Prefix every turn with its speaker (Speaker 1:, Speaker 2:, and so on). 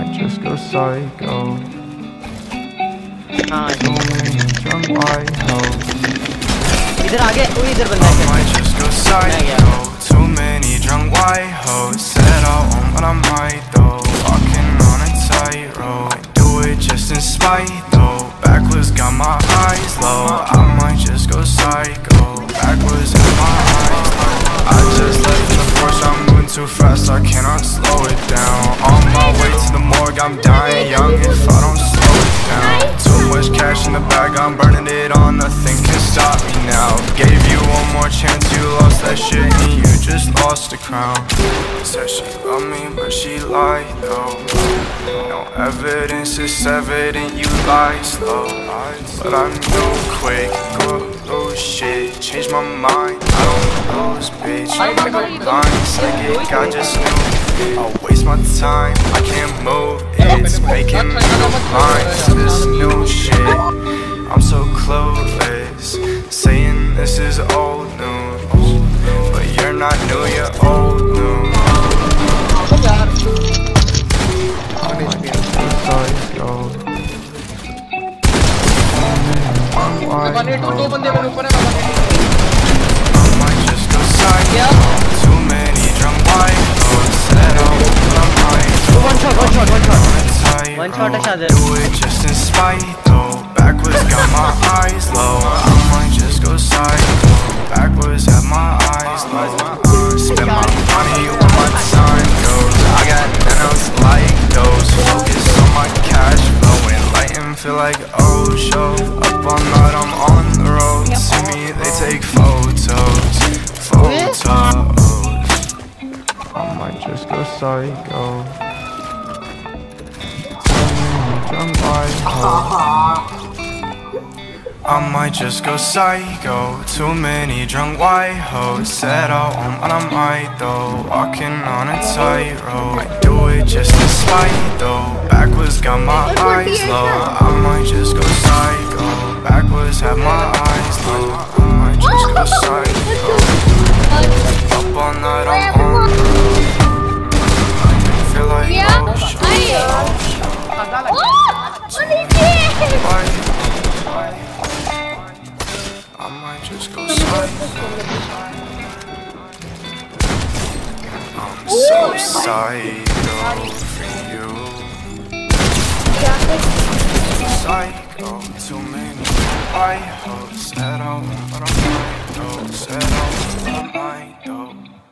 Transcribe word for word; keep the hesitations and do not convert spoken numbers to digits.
Speaker 1: might just go psycho.
Speaker 2: हाँ
Speaker 1: Too many drunk white hoes.
Speaker 2: इधर आगे वो इधर बंदा
Speaker 1: I
Speaker 2: है
Speaker 1: might just go psycho. Too many drunk white hoes. Said I won't, but I might though. Walking on a tightrope. I do it just in spite though. Backwards got my eyes low. I might just go psycho. Backwards have my eyes low. I just left in the Porsche, I'm moving too fast, I cannot slow it down. On my way to the morgue, I'm dying young if I don't slow it down. Too much cash in the bag, I'm burning it all, nothing can stop me now. Gave you one more chance, you lost that shit and you just lost the crown. Said she loved me, but she lied though. No evidence, it's evident you lie slow. But I know quick, go lose shit, change my mind, I don't lose bitch. Blind, psychic, I just knew I'll waste my time, I can't move, it's making me go blind to this new shit. I'm so clueless, saying this is old news, but you're not new, you're old news.
Speaker 3: दो बंदे मेरे ऊपर है
Speaker 1: might just go psycho. Too many drunk white hoes. Said I won't, but I might.
Speaker 2: one shot one shot one shot
Speaker 1: One
Speaker 2: shot है शायद
Speaker 1: Do it just in spite though. Backwards got my eyes low. I might just go psycho. Backwards have my eyes low. Spend my money where my time goes. I got nothing else like those. Focus on my cash flow and light and feel like oh show. Up all night I'm on the road. See me they take photos. Photos. I might just go psycho. Drunk white hoes. I might just go psycho. Too many drunk white hoes. Said I won't, but I might though. Walking on a tightrope. I do it just in spite though. Backwards got my eyes low. I might just go psycho. Backwards have my eyes low. I might just go psycho. Up all night I'm on the road. I feel like oh shit. Why? I might just go psycho. I'm so psycho for you. Psycho, too many white hoes. Said I won't, but I might though. Said I won't, but I might though.